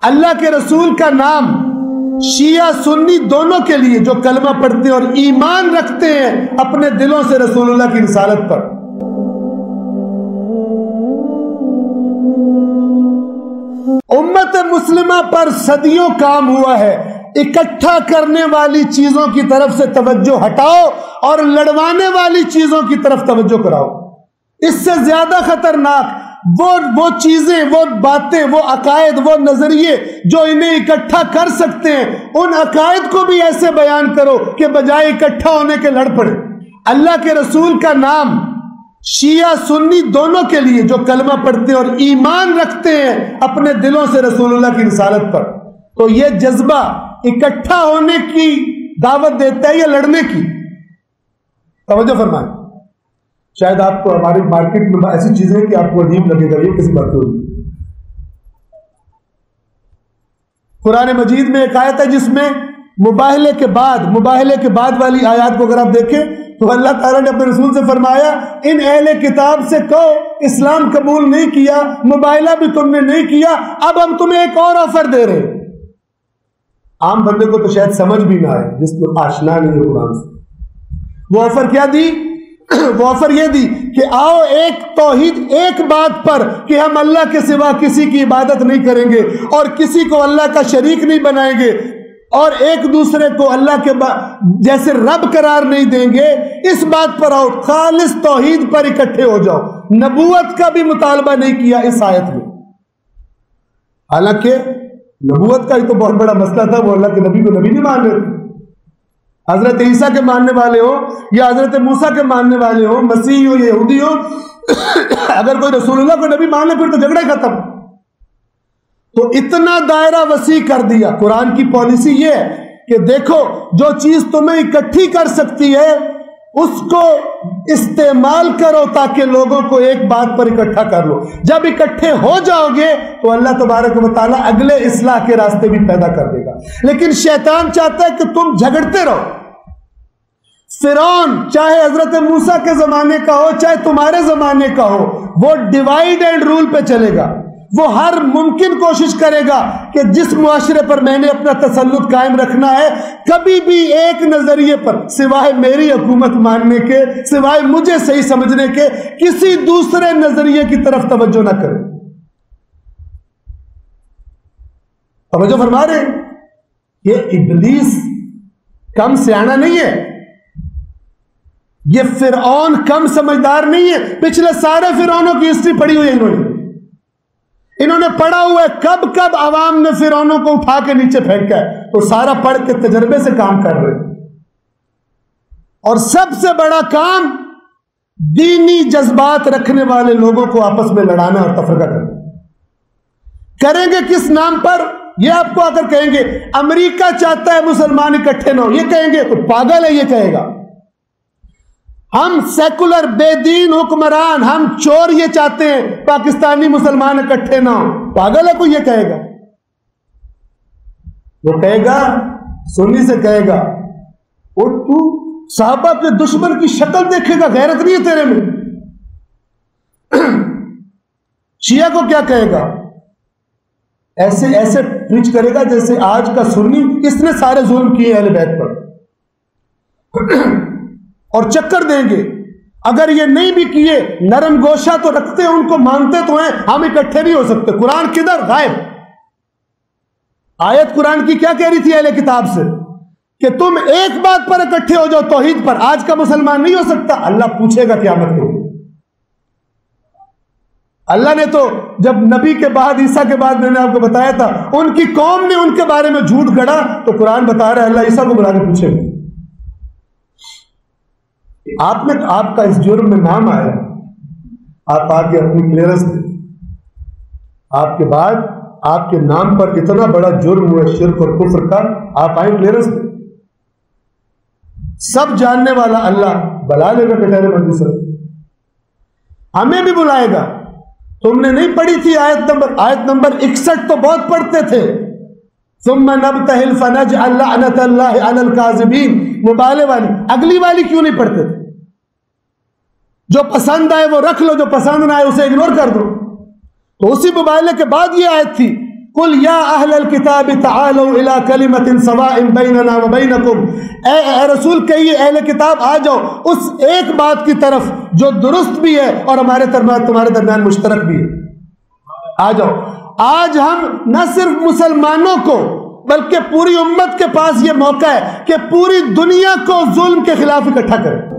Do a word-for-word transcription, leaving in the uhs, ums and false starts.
اللہ کے رسول کا نام شیعہ سنی دونوں کے لیے جو کلمہ پڑھتے ہیں اور ایمان رکھتے ہیں اپنے دلوں سے رسول اللہ کی رسالت پر. امت مسلمہ پر صدیوں کام ہوا ہے اکٹھا کرنے والی چیزوں کی طرف سے توجہ ہٹاؤ اور لڑوانے والی چیزوں کی طرف توجہ کراؤ. اس سے زیادہ خطرناک وہ وہ چیزیں، وہ باتیں، وہ عقائد، وہ نظریے جو انہیں اکٹھا کر سکتے ہیں، ان عقائد کو بھی ایسے بیان کرو کہ بجائے اکٹھا ہونے کے لڑ پڑے. اللہ کے رسول کا نام شیعہ سنی دونوں کے لیے جو کلمہ پڑھتے ہیں اور ایمان رکھتے ہیں اپنے دلوں سے رسول اللہ کی رسالت پر، تو یہ جذبہ اکٹھا ہونے کی دعوت دیتا ہے یا لڑنے کی؟ توجہ فرمائیں. شاید آپ کو ہماری مارکیٹ میں ایسی چیزیں کہ آپ کو عجیب لگے گا یہ کسی بات ہوگی. قرآن مجید میں ایک آیت ہے جس میں مباہلے کے بعد مباہلے کے بعد والی آیات کو اگر آپ دیکھیں تو اللہ تعالیٰ نے اپنے رسول سے فرمایا ان اہل کتاب سے کہو اسلام قبول نہیں کیا، مباہلہ بھی تم نے نہیں کیا، اب ہم تمہیں ایک اور آفر دے رہے ہیں. عام بندے کو تو شاید سمجھ بھی نہ آئے جس کو آشنا نہیں ہے قرآن سے. وہ آفر کیا دی؟ وہ آفر یہ دی کہ آؤ ایک توحید، ایک بات پر کہ ہم اللہ کے سوا کسی کی عبادت نہیں کریں گے اور کسی کو اللہ کا شریک نہیں بنائیں گے اور ایک دوسرے کو اللہ کے جیسے رب قرار نہیں دیں گے. اس بات پر آؤ، خالص توحید پر اکٹھے ہو جاؤ. نبوت کا بھی مطالبہ نہیں کیا اس آیت میں، حالانکہ نبوت کا ہی تو بہت بڑا مسئلہ تھا. وہ اللہ کے نبی کو نبی نہیں مان رہے تھے. حضرت عیسیٰ کے ماننے والے ہو یا حضرت موسیٰ کے ماننے والے ہو، مسیح ہو، یہودی ہو، اگر کوئی رسول اللہ کو نبی مان لے پھر تو جھگڑا ختم. تو اتنا دائرہ وسیع کر دیا. قرآن کی پالیسی یہ ہے کہ دیکھو جو چیز تمہیں اکٹھی کر سکتی ہے اس کو استعمال کرو تاکہ لوگوں کو ایک بات پر اکٹھا کر لو. جب اکٹھے ہو جاؤ گے تو اللہ تبارک و تعالیٰ اگلے اصلاح کے راستے بھی پیدا کر دے گا. لیکن شیطان چاہتا ہے کہ تم جھگڑتے رہو. فرعون چاہے حضرت موسیٰ کے زمانے کا ہو چاہے تمہارے زمانے کا ہو، وہ ڈیوائیڈ اینڈ رول پہ چلے گا. وہ ہر ممکن کوشش کرے گا کہ جس معاشرے پر میں نے اپنا تسلط قائم رکھنا ہے کبھی بھی ایک نظریے پر سوائے میری حکومت ماننے کے، سوائے مجھے صحیح سمجھنے کے، کسی دوسرے نظریے کی طرف توجہ نہ کرے. توجہ فرما رہے ہیں؟ یہ ابلیس کم سیاںا نہیں ہے، یہ فرعون کم سمجھدار نہیں ہے. پچھلے سارے فرعونوں کی ہسٹری پڑھی ہوئی ہے انہوں نے انہوں نے پڑھا ہوا ہے کب کب عوام نے فرعونوں کو اٹھا کے نیچے پھینکا ہے. تو سارا پڑھ کے تجربے سے کام کر رہے ہیں. اور سب سے بڑا کام دینی جذبات رکھنے والے لوگوں کو آپس میں لڑانا اور تفرقہ کرنا. کریں گے کس نام پر؟ یہ آپ کو آ کر کہیں گے امریکہ چاہتا ہے مسلمان اکٹھے نہ ہو، یہ کہیں گے تو پاگل ہے. یہ کہے گا ہم سیکولر بے دین حکمران، ہم چور یہ چاہتے ہیں پاکستانی مسلمان اکٹھے نہ ہو، پاگل ہے کوئی یہ کہے گا؟ وہ کہے گا سنی سے کہے گا اور تو صحابہ کے دشمن کی شکل دیکھے گا، غیرت نہیں ہے تیرے میں. شیعہ کو کیا کہے گا؟ ایسے ایسے پریچ کرے گا جیسے آج کا سنی اس نے سارے ظلم کیے اہل بیت پر اور چکر دیں گے. اگر یہ نہیں بھی کیے نرم گوشہ تو رکھتے ہیں، ان کو مانتے تو ہیں، ہم اکٹھے نہیں ہو سکتے. قرآن کدھر؟ غائب. آیت قرآن کی کیا کہہ رہی تھی اہل کتاب سے کہ تم ایک بات پر اکٹھے ہو جاؤ، توحید پر. آج کا مسلمان نہیں ہو سکتا. اللہ پوچھے گا قیامت کے دن. اللہ نے تو جب نبی کے بعد عیسیٰ کے بعد میں نے آپ کو بتایا تھا ان کی قوم نے ان کے بارے میں جھوٹ گڑا، تو قرآن بتا رہا ہے اللہ عیسیٰ کو بلا کے پوچھے گا. آپ نے آپ کا اس جرم میں نام آیا، آپ آگے اپنی کلیئرنس دیں. آپ کے بعد آپ کے نام پر اتنا بڑا جرم ہوا شرک اور کفر کا، آپ آئیں کلیئرنس دیں. سب جاننے والا اللہ بلا لے گا کٹہرے مندی سے، ہمیں بھی بلائے گا. تم نے نہیں پڑھی تھی آیت نمبر آیت نمبر اکسٹھ تو بہت پڑھتے تھے. ثم نبتہل فنجعل لعنت اللہ علی الکاذبین، مبالغے والی. اگلی والی کیوں نہیں پڑھتے تھے؟ جو پسند آئے وہ رکھ لو، جو پسند نہ آئے اسے اگنور کر دو. تو اسی مبالغے کے بعد یہ آیت تھی قل یا اہل الکتاب تعالوا الی کلمۃ سواء بیننا وبینکم، اے اے رسول کہیے اہل کتاب آ جاؤ اس ایک بات کی طرف جو درست بھی ہے اور ہمارے درمیان تمہارے درمیان مشترک بھی ہے، آ جاؤ۔ آج ہم نہ صرف مسلمانوں کو بلکہ پوری امت کے پاس یہ موقع ہے کہ پوری دنیا کو ظلم کے خلاف اکٹھا کریں۔